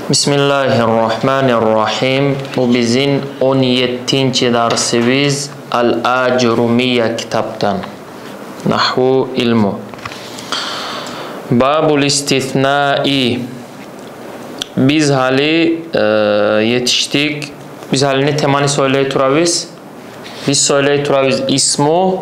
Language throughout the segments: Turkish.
Bismillahirrahmanirrahim. Bu bizim 17. dersimiz Al-Acurumiye kitaptan. Nahvu ilmu. Babul istithnai. Biz hali yetiştik. Biz hali ne temani söyley turabız? Biz söyley turabız ismu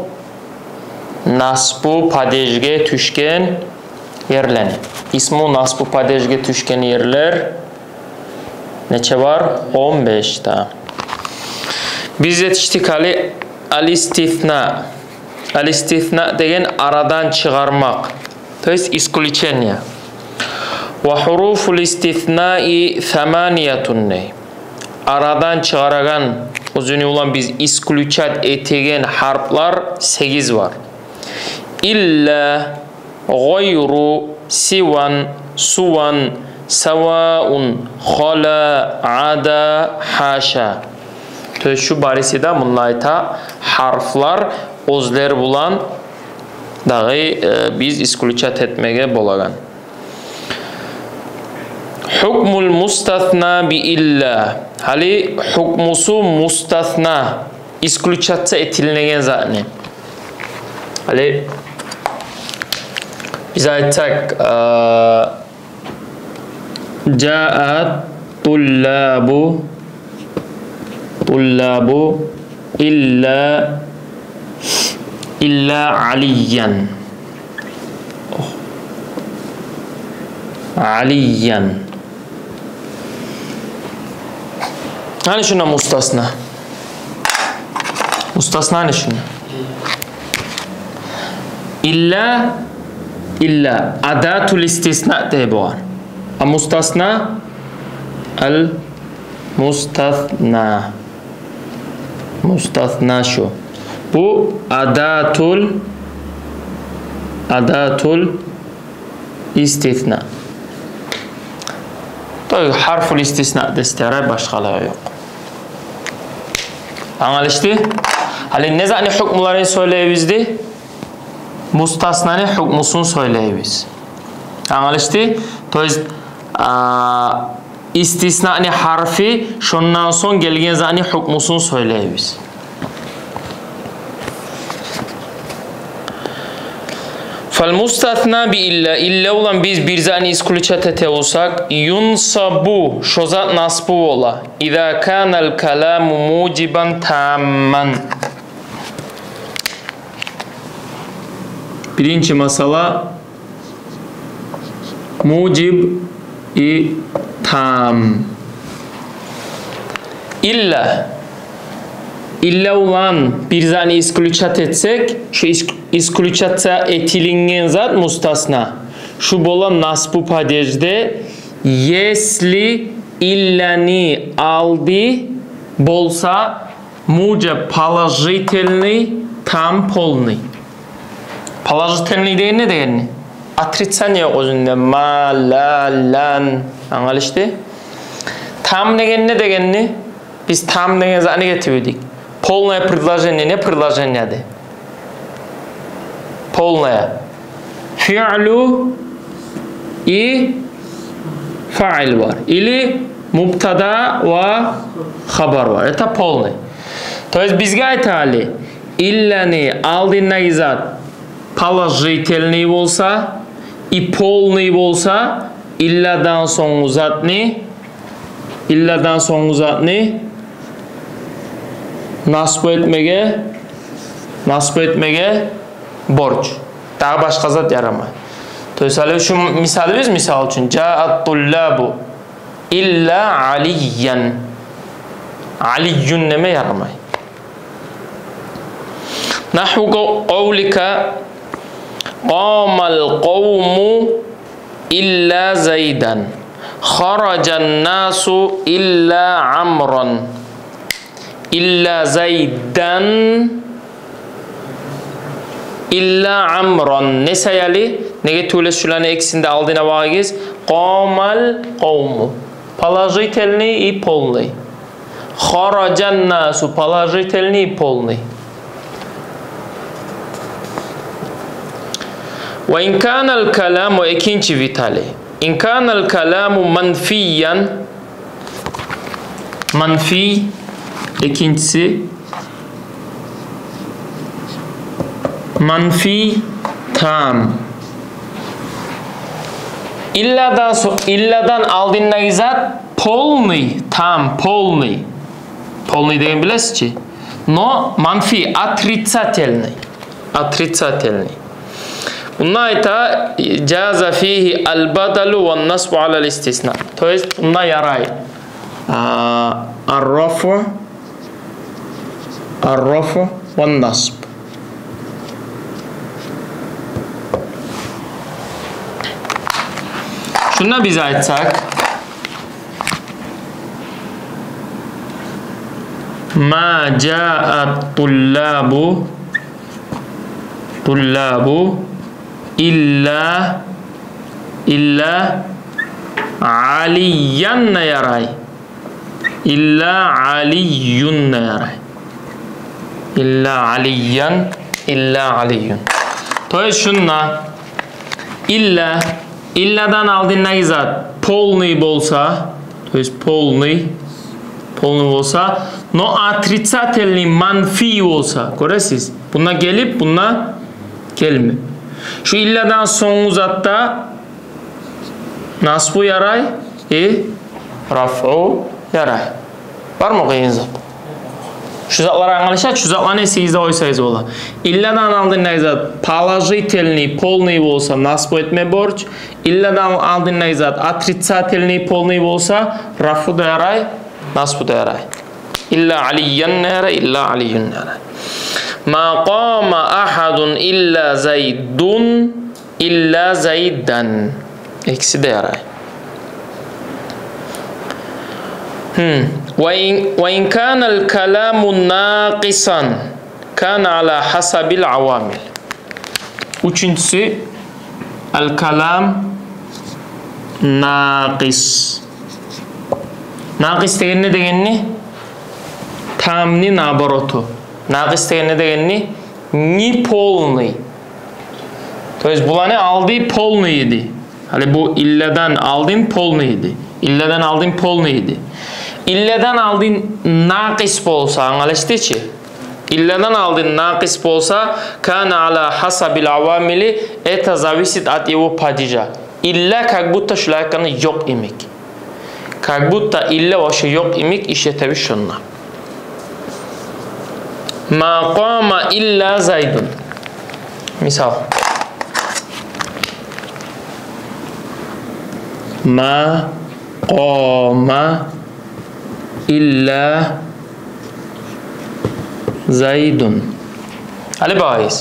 nasbu padejge tüşken yerlerini. İsmu nasbu padejge tüşken yerler neçe var? 15 ta. Biz yetiştik hali al-istithna. Al-istithna degen aradan çıkarmak. Tez iskuliçenya. Ve huruful istithnai thamaniyatun ne? Aradan çıkaragan uzun olan biz iskuliçat etegen harflar 8 var. İlla, gayru, sivan, suvan, savaun, khala, ada, haşa. Şu barisida bunlayta harflar özler bulan dağı biz iskuliçat etmege bolagan. Hukmul mustathna bi illa. Hali hukmusu mustathna iskuliçatsa etilnegen zatni. Hali biz aytsak Ja'at tullabu illa aliyan. Aliyan. Hani şuna mustasna? Mustasna ne şuna? İlla adatul istisna de bu an. Mustasna al mustathna şu. Bu adatul istithna. Tabii harful istisna destere başkaları yok. Anlaştı? Hali ne zaman hükümlerini söyleyebizdi? Mustasna'nın hükmüsünü söyleyebiz. Anlaştı? Tabii istisna'nın harfi şundan son gelgen zaman hükmüsünü söyleyebiz. Falmustathna bi illa olan biz bir zani iskuliçat ete olsak yunsabu şozat nasbu ola İza kanal kalamu muciban tamman. Birinci masala mucib-i tam. İlla olan bir zani iskuliçat etsek şu iskuliçatsa etilingen zat mustasna. Şu bolan nasbu padejde yesli illani aldi bolsa muce palajitelni tam polni. Palajitelni deyin ne deyin? Atritsanya özünde ma, la, lan. Anlaştı? Tam degen ne degenni? Biz tam degen zani getirdik. Полное предложение, не предложение de. Полное. Fi'lu и fa'il var. Или mubtada ve haber var. Это полный. То есть bizga aytali illani aldinagi zat положительный bolsa и полный bolsa illadan so'ng zatni nasb etmege borç. Daha başka zat yaramay. Dolayısıyla şu misali biz misal için Ja'at tullabu illa aliyan. Aliyyun neme yaramay. Nahvu qavlika qamal qavmu illa zaydan. Kharajan nasu illa amran. İlla zaydan illa amran ne sayali nege tule şulanı eksinde aldığına vagiz qamal qavmu положительный и полный kharajan nasu положительный и полный ve in kana al kalamu ikinci vitali İn kana'l kalamu manfiyan, manfi ikincisi manfi tam. İlladan aldığındaki zat polni, tam, polni. Polni degan bilasiz-chi? No manfi, отрицательный. Отрицательный. Bundan ayta caza fihi al-badalu ve nasbu alal istisna. To jest bundan yaray. Ar-rafu ve nasb. Şuna biz aytsak ma ja'at tullabu illa aliyan yaray. İlla aliyun yaray. İlla aliyun. To jest şunna illadan aldığındaki zat polni bolsa, to jest polni bolsa, no отрицательный manfi olsa, görəsiz? Buna gelip buna gelmiyor. Şu illadan son zatta nasbu yaray, raf'u yaray. Var mı kıyın zat? Şu zatları anlaşat, şu zatları nesiyizde oysayız ola. İlladan aldığındaki zat положительный, polni olsa nasbu etme borç. İlladan aldığındaki zat отрицательный, polni olsa raf'u da yaray, nasbu da yaray. İlla aliyan yaray, illa aliyun yaray. Ma qama ahadun illa zaydun illa zaydan. İkisi de yaray. Ve in kana'l kalamu naqisan kana ala hasabil avamil. Üçüncüsü el-kalam naqis. Naqis degen ne degenni? Tamni nabarotu. Naqis degen ne degenni? Ni polni. To jest bulanı aldığı polniydi. Hani bu illadan aldığın polniydi. İlladan aldığın polniydi. İlladan aldığın naqis bolsa, anlaştığı ki? İlladan aldığın naqis bolsa kana ala hasabil avamili это зависит от его падежа. İlla как будто şulakanı yok imek. Как будто illa vaşı yok imek işletevi şunla. Ma qama illa zaydun. Misal. Ma qama illa zaydun. Ali bahis.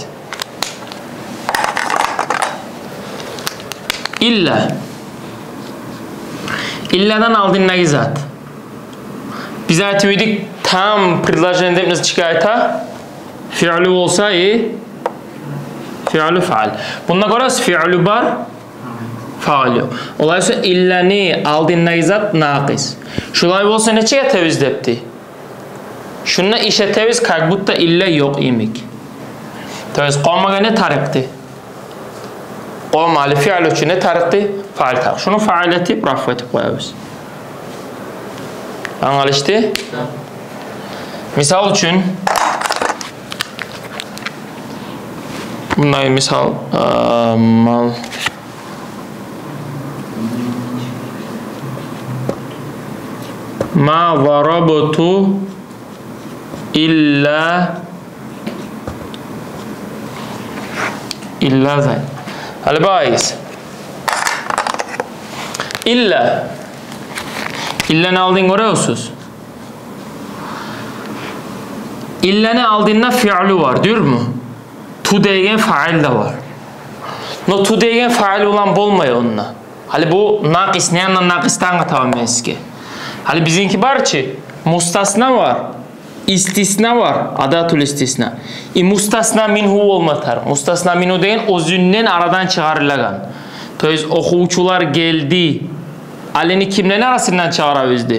İlladan aldığın ne zat? Biz ayetiydik tam предложение depiniz çıkayta fi'lu olsa fi'lu faal. Bunda göre fi'lu bar faal yok. Olaysa illani aldığın ne zat naqis. Şulay olsa ne çıkaytavız depti? Şununla işleteviz как будто illa yok imek. To jest qamaga ne tarıktı? Qamali fi'lu için ne tarıktı? Faal tarık. Şunu faal etip raf etip koyarız. Anlaştı? Misal için bunlar misal mal ma darabtu illa zayd. Hadi bahis. İlla ne aldığını görüyorsunuz. İlla ne aldığında fi'lu var, diyor mu? Tu degen faal da var. No tu degen faal olan bolmuyor onunla. Hali bu naqis, ne yandan naqistan qatamam eski. Hali bizimki var ki mustasna var, istisna var, adatul istisna. Mustasna minhu olmatar. Mustasna minhu degen özünden aradan çıkarılagan. To jest okuvçular geldi. Alini kimlerin arasından çağırabildi?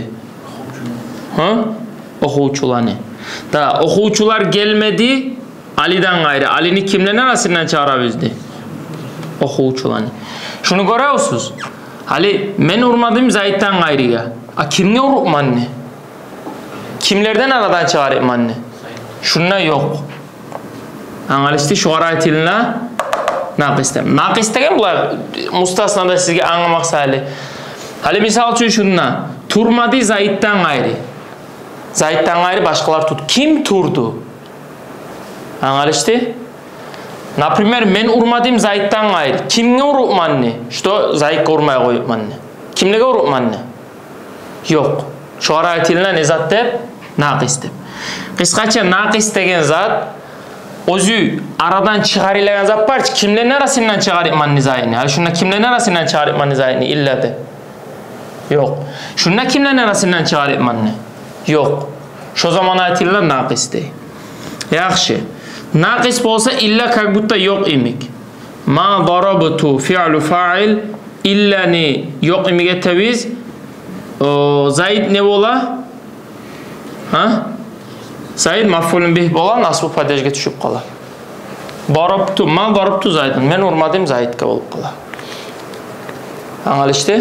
Okuvçularını. Da okuvçular gelmedi. Ali'den gayrı. Alini kimlerin arasından çağırabildi? Okuvçularını. Şunu görüyorsunuz. Hali men urmadım Zayd'dan gayrıga. Kimge urupmanni? Kimlerden aradan çıgarıpmanni? Şunna yok. Angalıştı şu ayetiline naqistem. Naqistegen bular mustasnada sizge anlamak sahili. Hali misal üçün şunna. Turmadı Zayd'dan gayrı. Zayd'dan gayrı başkalar tut. Kim turdu? Angalıştı? Например, men urmadım Zayd'dan gayrı. Kimge urupmanni? Что Zayd'ga urmaya koyupmanni? Kimlege urupmanni? Yok. Şu ayetiline ne zat dep? Naqis dep. Kıskaça naqis degen zat özü aradan çıkarılan zat var. Kimlerin arasından çıkarıpmanni zayini? Hali şunda kimlerin arasından çıkarıpmanni zayini illa de? Yok. Şunda kimlerin arasından çıkarıpmanni? Yok. Şu zaman ayetiyle naqis de. Yaxşı. Naqis bolsa illa как будто yok imik. Ma darabtu fi'lu fa'il illa ne yok imige teviz. Zayd ne bola? Ha? Zayd maf'ulun bih bola nasbu padajga tushib qolar. Darabtu ma darabtu Zaydun. Men urmadim Zaydga bo'lib qolar. Anglashdi?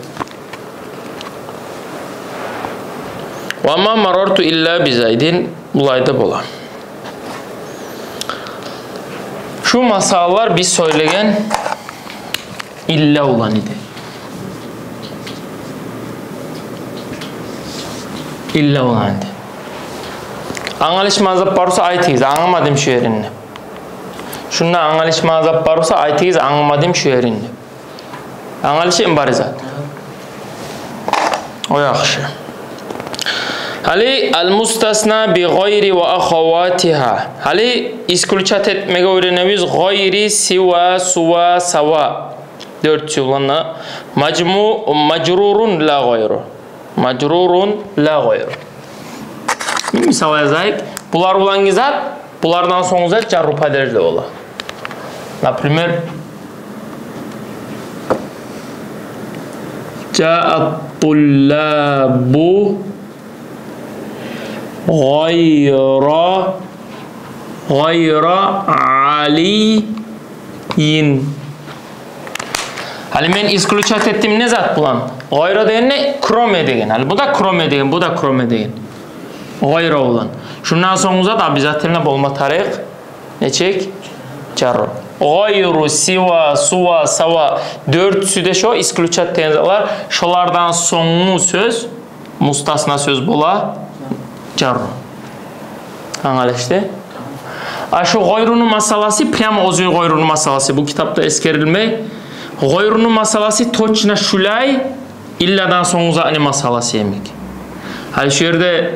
Wa ma marartu illa bi Zaydin bulayda bolar. Şu masallar biz söyleyen illa olan idi. İlla olan idi. Anlaşmazlık varsa aytıyız, anlamadım şu yerini. Şunda anlaşmazlık varsa aytıyız, anlamadım şu yerini. Anlaşım var zaten. O yaxşı. Hali al-mustasna bi gayri ve ahavatiha. Hali iskuliçat etmege öğrenemiz gayri, siva, suva, sava. 4 yılına. Macrurun la gayru. Macrurun la gayru. Bir misal yazayık. Bular olan gizat, bulardan son zat jarru padajli ola. Например, Ja'at-tullabu gayra aliyin. Hali men iskuliçat ettim ne zat bulan? Gayra degen ne? Krome degen. Hali bu da krome degen, bu da krome degen. Gayra olan. Şundan son zat abizatiline bolma tarik. Ne çek? Jarro. Gayru, siva, suva, sava. 4'sü de şu iskuliçat degen zatlar. Şolardan sonlu söz, mustasna söz bola. Jarro. Anlaştı? Şu gayrunun masalası prямо özü gayrunun masalası bu kitapta eskerilmey. Gayrunun masalası точно şulay illadan sonuza ne masalası yemek. Hal şu yerde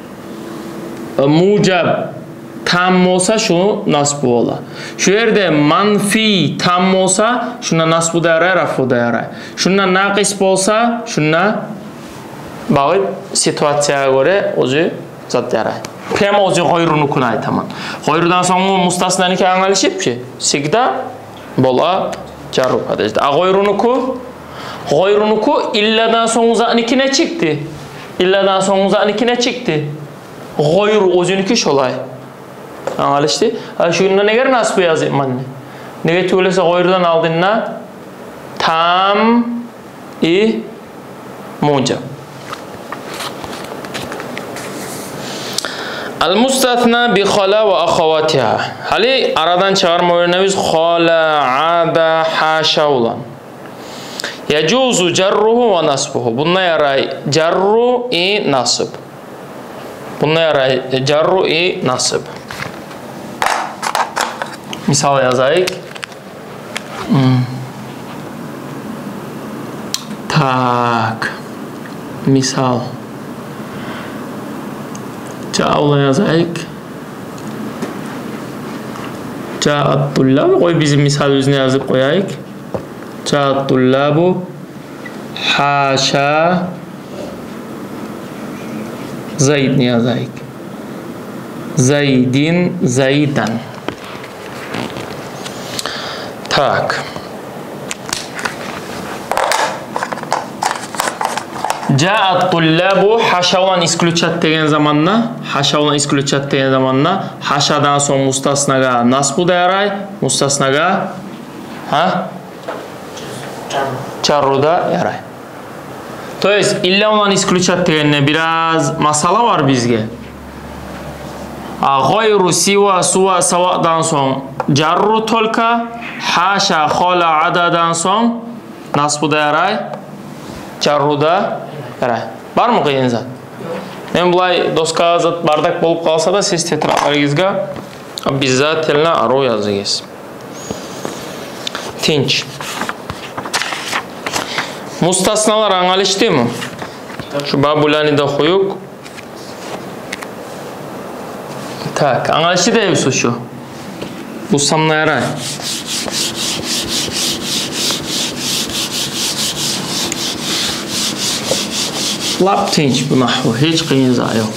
mucab tam olsa şu nasbu ola. Şu yerde manfi tam olsa şuna nasbu da yarar, rafu da yarar. Şuna naqis olsa şuna bağlı situasyaya göre özü zat yarar. Prямо özü gayrunu kunay tamam. Gayrudan sonra mustasnani ki anlaşıp ki sigda bola jarru padajda. A gayrunuku illadan sonra ne çıktı? İlladan sonra ne çıktı? Gayru özünki şolay. Anlaştı? Şundan ne kadar nasıl yazayım manne? Ne tüylese gayrudan aldığında tam i mucab. Al-mustathna bi khala ve ahavatiha. Hali aradan çıkarma öğrenemiz khala, ada, haşa olan. Yacuzu cerruhu ve nasbuhu. Bununla yaray cerru i nasıb. Bununla yaray cerru i nasıb. Misal yazayık. Tak. Misal. Çağla yazayık. Çağat-tullabu. Koy bizim misal yüzüne yazıp koyayık. Çağat-tullabu haşa Zayd'ni yazayık. Zaydin, Zaydan. Tak. Ja'at-tullabu haşa olan iskuliçat degen zamanla, haşa olan iskuliçat degen zamanla, haşadan son mustasnaga nasbu da yaray, mustasnaga Jarruda yaray. То есть illa olan исключать degende biraz masala var bizge. Gayru siwa suwa savadan soň jarru tolka haşa khala adadan soň nasbuda yaray. Jarruda yaray. Bar mı kıyın zat? Men bulay doska zat bardak bolup kalsa da siz tetralaringizga bizzat teline aro yazıgız. Tinç. Mustasnalar anlaştı mı? Şu babulani da koyuk. Tak, anlaştı da hepsi şu. Bu samna yaray. Lap tinç bu nahvu. Hiç kıyın za yok.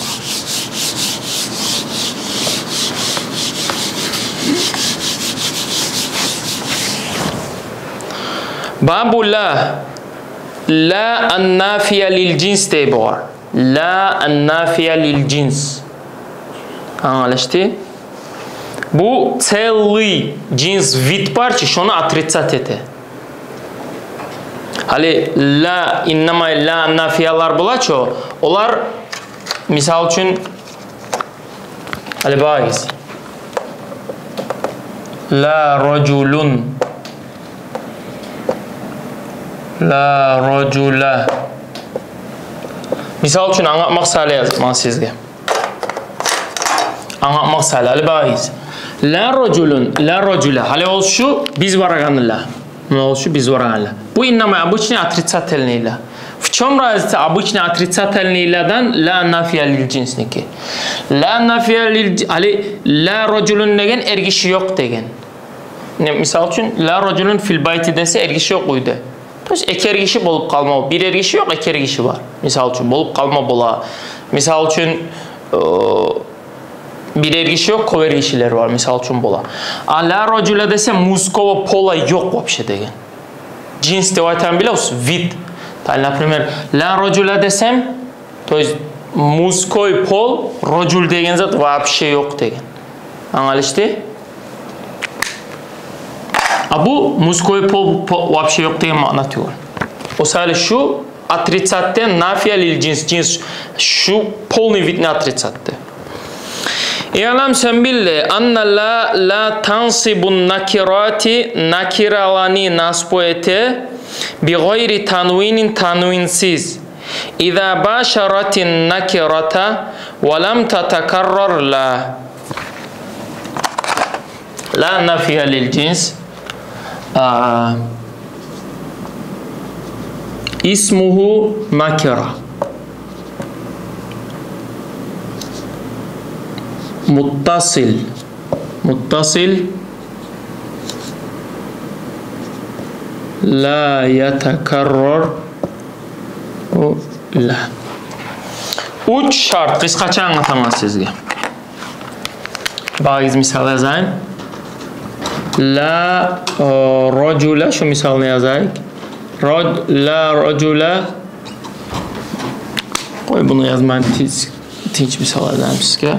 Babu la. La annafiye lil cins diye bu var. La annafiye lil cins. Anlaştı? Bu целый cins vid var ki şunu atritsat ete. Hali la innama la annafiyalar bulaç o. Olar misal için hali bağız. La raculun La racula. Misal için anlatmak sale yazmak sizge. Anlatmak sale. Hali bağız. La raculun, la racula. Hali ol şu biz varaganla. Ne ol şu biz varaganla. Bu innama обычный отрицательный. В чем разница обычный отрицательныйдан la nafiya lil cinsniki? La nafiya lil hali la raculun degen ergişi yok degen. Misal için la raculun fil bayti dese ergişi yok uydu. Ek ergişi bolup kalma. Bir ergişi yok, ek ergişi var. Misal için bolup kalma bola. Misal için bir ergişi yok, kov ergişiler var. Misal için bola. La racula dese muskova pola yok вообще degen. Cins devaytan biliyor musun? Vid. Например, la racula desem, то есть muskoy pol, racul degen zat вообще yok degen. Anlaştı? Bu muskoy pol вообще yok diye anlatıyor. O sadece şu atritsat'te nafiya lil cins şu polni vidni atritsat'te. İ'lam sen billi anna la tansibun nakirati nakiralani nasbu ete bi gayri tanvinin tanvinsiz. İza başaratin nakirata ve lam tatakarrar la. La nafiya lil cins. İsmuhu nakira. Muttasil. Muttasil. La yetekarrar. La. Üç şart. Kıskaça anlatamaz sizge. Bazı misal yazayım. La racula şu misalını yazayım. La racula koy bunu yazmayın tinç misal yazayım sizge.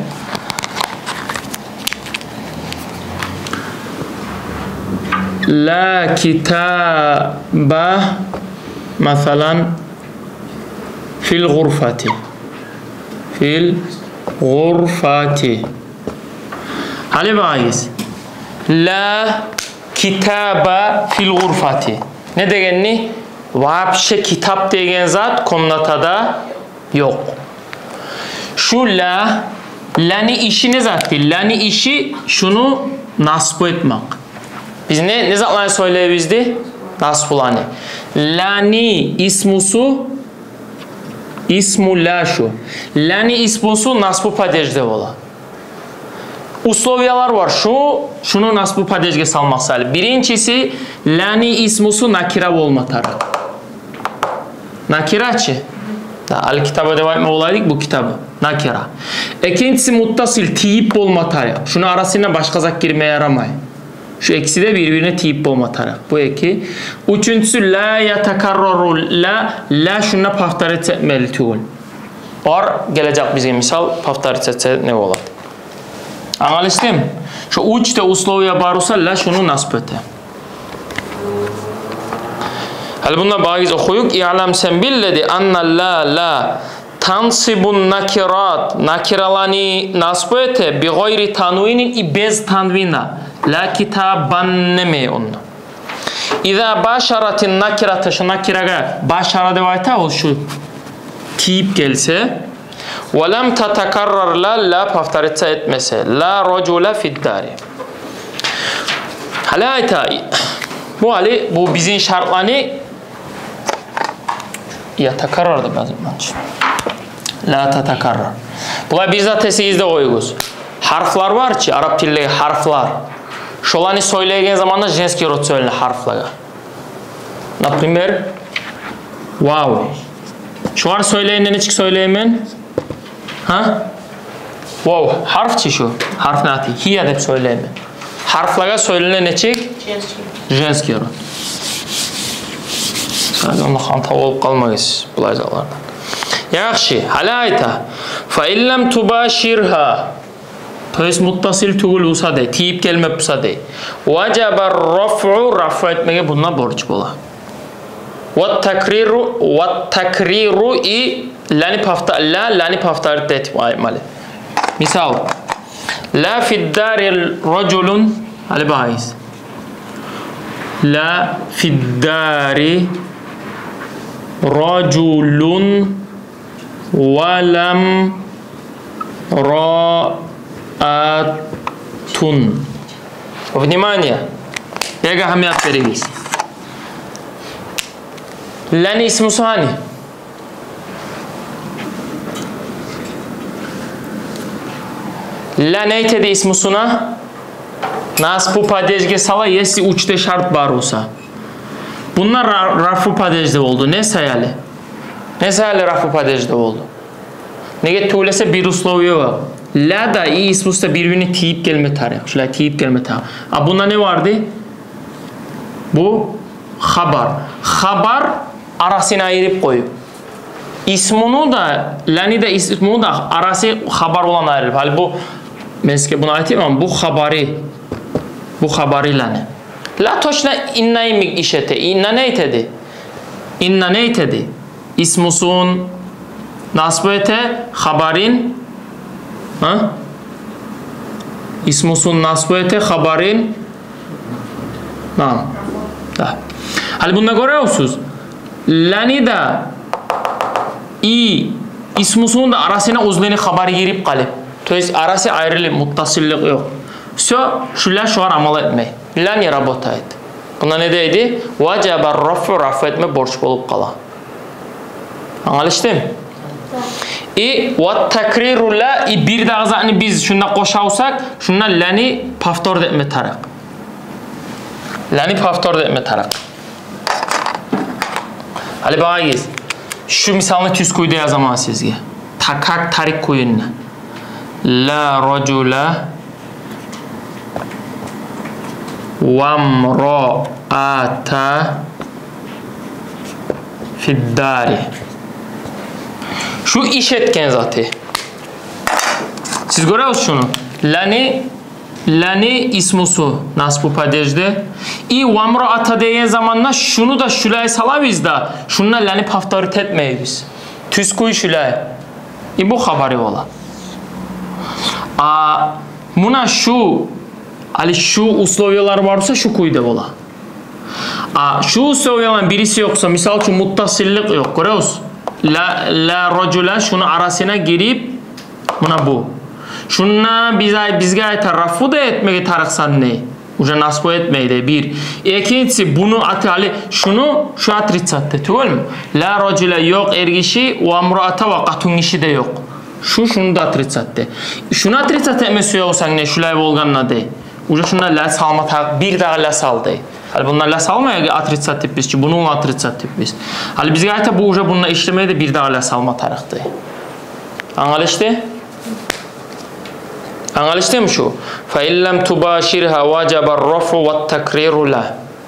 La kitaba mesela fil gurfati fil gurfati hali bağız la kitaba fil gurfati ne degenni? Вообще kitap degen zat komnatada yok. Şu lani işi ne zattı? Lani işi şunu nasb etmek. Biz ne zatlarını söyleyebizdi? Nasb lani. Lani ismusu ismu la şu. Lani ismusu nasb padejde ola. Usloviyalar var. Şunu nasb padejge salmak sali. Birincisi lani ismusu nakira olmatarı. Nakiraçı. Al kitaba devam etme olaydık bu kitabı. Nakira. İkincisi muttasil tiyip olmatarı. Şunu arasına başka zak girmeye yaramay. Şu ikisi de birbirine tiyip olmatarı. Bu iki. Üçüncüsü la yatakarraru la şuna paftarit etmeli tuğul. Var gelecek bize misal paftarit etse ne olur? Anlaştın? Şu üçte usloviya barısa la şunu nasb ete. Hal bunda bagiz okuyuk. İ'lam sen billedi anna la tansibun nakirat nakiralani nasbu ete bi gayri tanvinin i bez tanvina la kitaban neme onunla. İza başaratin nakirata şu nakiraga başara devayta ol şu tiyip gelse ve lem tatakarrar la paftaritsa etmese la racula fiddari. Halayta bu hali bu bizim şartlarını ya takarrar da bazı maç. La tatakarrar. Bula biz zaten 8'de koyuyoruz. Harflar var ki Arap dilindeki harflar. Şolanı söyleyeceğin zaman da jenski rod söylenir harflara. Например, wow. Şu an söyleyen ne çık söyleyeyim? Ha? Wow. Harf çi şu. Harf nati. Hiya dep söyleyeyim. Harflara söylenen ne çık? Jenski rod. Sadece onda hanta olup kalmayız bu ayzalardan. Yaxşı. Hala ayta. Fa illem tubashirha. To jest muttasil tugul olsa de, tiyip gelmep olsa de. Vacabar rafu etmege bununla borç bola. Ve takriru i lani paftarit etmeli. Misal. La fiddari raculun hali bahis. La fiddari raculun ve lem Тун. Внимание! Я гахамят перевес. Лани исмусани. La neytedi ismusuna? Nasbu padejge sala yesi uçte şart var olsa. Bunlar rafu padejde oldu. Ne sayali? Ne sayali rafu padejde oldu? Nege tuğlese bir usloviye var. La da i ismusta birbirini tiyip gelme tarih. Şöyle tiyip gelme tarih. Bunda ne vardı? Bu haber. Haber arasına ayırıp koyup. İsmunu da, lani da ismunu da arası haber olan ayrılıp. Hali bu, ben size bunu ayeteyim ama bu habari lani. La toşna innayı mı işete? İnna neytedi? İnna neytedi? İsmusun nasbu ete haberin İsmusun nasbu ete haberin Tamam. Hali bunda görüyor musunuz? Lani da ismusun da arasına uzleni haberi girip kalıp. Toys arası ayrılı muttasillik yok. Şular şu an amal etmeyi. Lani rabota et. Bunda ne deydi? Vacabar rafu etme borç bulup kala. Anlaştın mı? Ve takriru la bir de azani biz şuna koşarsak şuna lani paftor etme tarak. Lani paftor etme tarak. Hali bağıyız. Şu misalını tüz koydu yazamaz sizge. Takak tarik koyunna. La racula vamro'ata fiddari. Şu iş etken zaten. Siz görüyor musunuz şunu? Lani ismusu nasbu padejde. Vamro ata diyen zamanla şunu da şulaya salaviz da şununla lani paftarit etmeyiz. Tüskuy şulaya. Bu haberi ola. Buna şu usloviyalar varsa şu kuyda ola. Şu usloviyaların birisi yoksa misal ki muttasillik yok. Görüyor musunuz? La racula şunu arasına girip buna bu. Şunna bizge ayta rafu da etmeye taraksan ne? Uca nasbu etmeyi de bir. İkincisi bunu atali şunu şu atritsatte değil mi? La racula yok ergişi ve amruata ve katun işi de yok. Şunu da atritsatte. Şunu atritsatte emesiyor olsan ne? Şulay volganla de. Uca şunda la salma tak bir daha la sal de. Hali bunlar la salmaya atritsat tipbiz ki bununla atritsat tipbiz. Hali bizge ayta bu uca bununla işlemeye de bir daha la salma taraktı. Anlaştı? Anlaştı mı şu? فَاِنْ لَمْ تُبَاشِرْهَا وَجَبَ الرَّفْعُ وَالتَّكْرِيرُ لَهُ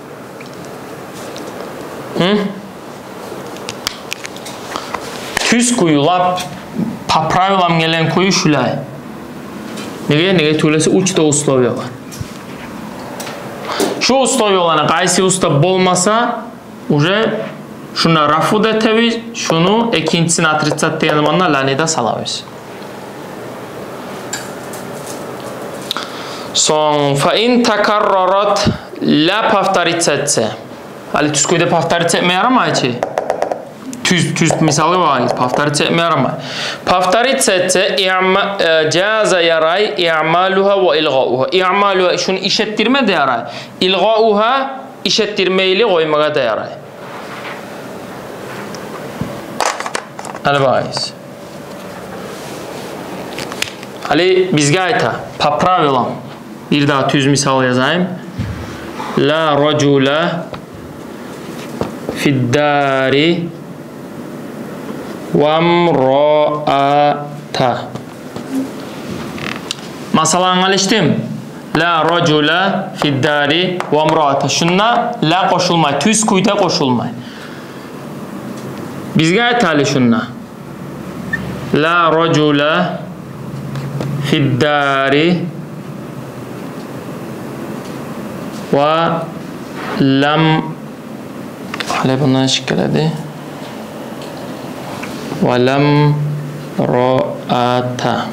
Tüz kuyulap papravilam gelen kuyu şulay. Nege tuğlası uçta uslovi var. Şu uslovi olana qaysi usta bolmasa Уже şuna rafu da teviz, şunu ikincisini atritsat diyen zamanla lani da salavuz. Son fa in takarrarat la paftaritsetse. Ali tüsküde paftaritsetme yaramay ki. Tüz misalı var. Paftaritssetme yaramay. Paftaritsetse caza yaray i'maluha ve ilgauha. İ'maluha şunu işettirme de yaray. İlgauha işettirmeyle koymağa da yaray. Ali bayız. Ali bizge ayta. Papravilam. Bir daha tüz misal yazayım. La racula fiddari ve mra'ata. Masala anlaştım. La racula fiddari ve mra'ata. Şunla la koşulmay. Tüz kuyda koşulmay. Bizge aytali şunla. La racula fiddari ve lam hale bundan şikayeti ve lam ra'ata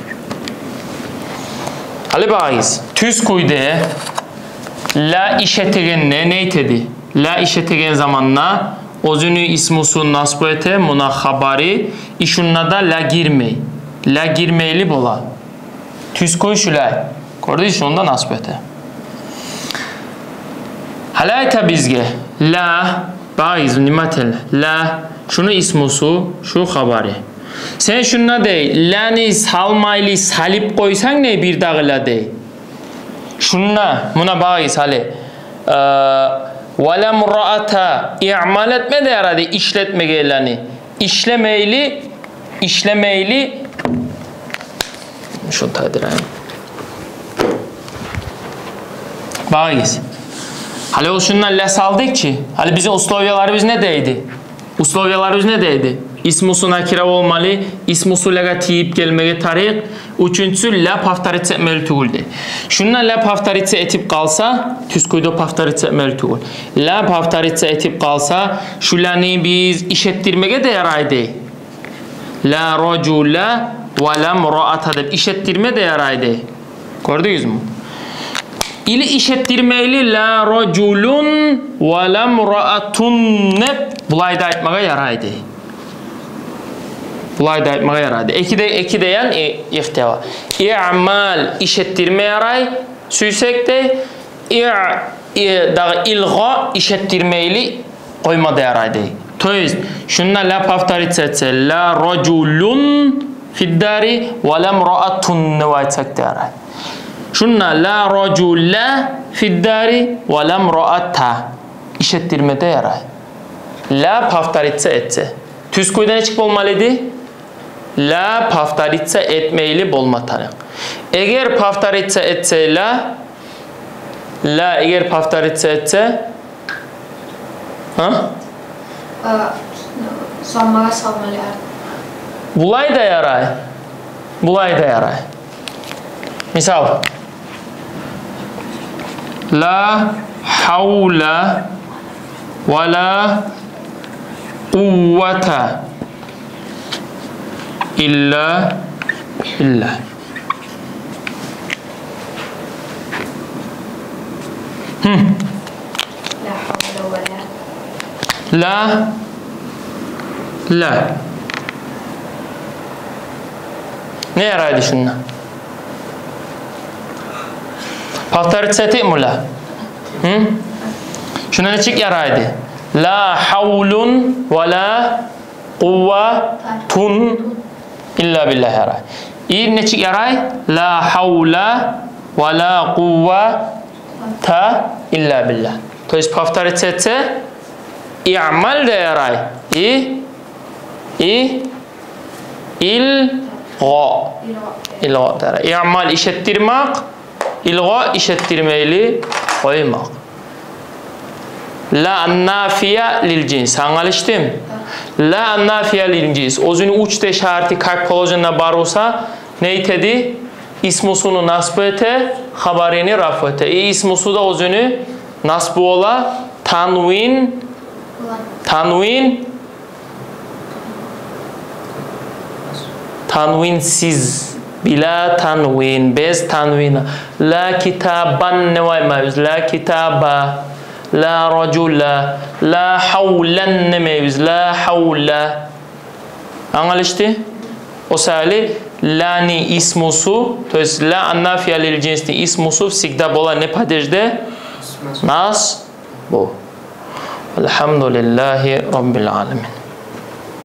hale bağız tüz kuyde la işetegen ne tedi la işetegen zamanla ozünü ismusu nasbu ete muna habari işunna da la girmey la girmeyli bola tüz kuy şulay gördünüz onda nasbu ete halayta bizge la bağız nimatel la şunu ismusu şu habari sen şunna dey lani salmayli salip koysan ne bir dağı la dey şunna muna bağız hale وَلَمْ رَأَتَا i'mal etme de yaradı işletme geleni işlemeyli şunu tadirayım bağız hali o şundan les aldık ki hali bizim uslovyalarımız ne deydi uslovyalarımız ne deydi ismusu nakira olmalı ismusu lega tiyip gelmeye tarik üçüncüsü la paftaritse etmeli tügüldü şundan la paftaritse etip kalsa tüskuyda paftaritse etmeli tügül la paftaritse etip kalsa şulani biz işettirmeye de yaraydı la racula ve lam ra'ata deyip işettirme de yaraydı gördünüz mü ili işettirmeyli la raculun ve lam ra'atun bulayda etmeye yaraydı bulayda etmeye yaraydı eki deyen ihteva i'mal işettirme yaray süysek de ilga işettirmeyli koymada yaraydı toyuz şunna la paftaritsetse la raculun fiddari ve lam ra'atun nevayetsek de yaray şunna la racula fiddari ve lam ra'ata işettirmede yaray la paftaritse etse tüz kuydan çıkıp olmalıydı la paftaritse etmeyli bolmatanı eğer paftaritse etse la eğer paftaritse etse sonmağa salmalı bulay da yaray misal la havla ve la kuvvete illa billah. La ne yaraydı şundan? Paftaritseti mu la? Şuna ne çık yaraydı? La havlun ve la kuvvetun illa billah yaray. İyi ne çık yaray? La havla ve la kuvvete illa billah. To jest paftaritseti i'mal de yaray. İlga da yaray. İ'mal işettirmek, ilga işettirmeyli koymak. La annafiya lil cins. Anlaştım? La annafiya lil cins. Özünü uç de şartı kalp kolojuna barolsa neytedi? İsmusunu nasbu ete, haberini rafu ete. İsmusu da özünü nasbu ola tanvin Tanvin. Tanvinsiz. Bila tanvin. Bez tanvina. La kitaban demeyiz. La kitaba. La racula. La havlen demeyiz. La havla. Anlaşıldı? O sali lani ismusu, to jest la annafiya lil cinsni ismusu всегда была ne padejde? Nas bu. Elhamdülillahi Rabbil alamin.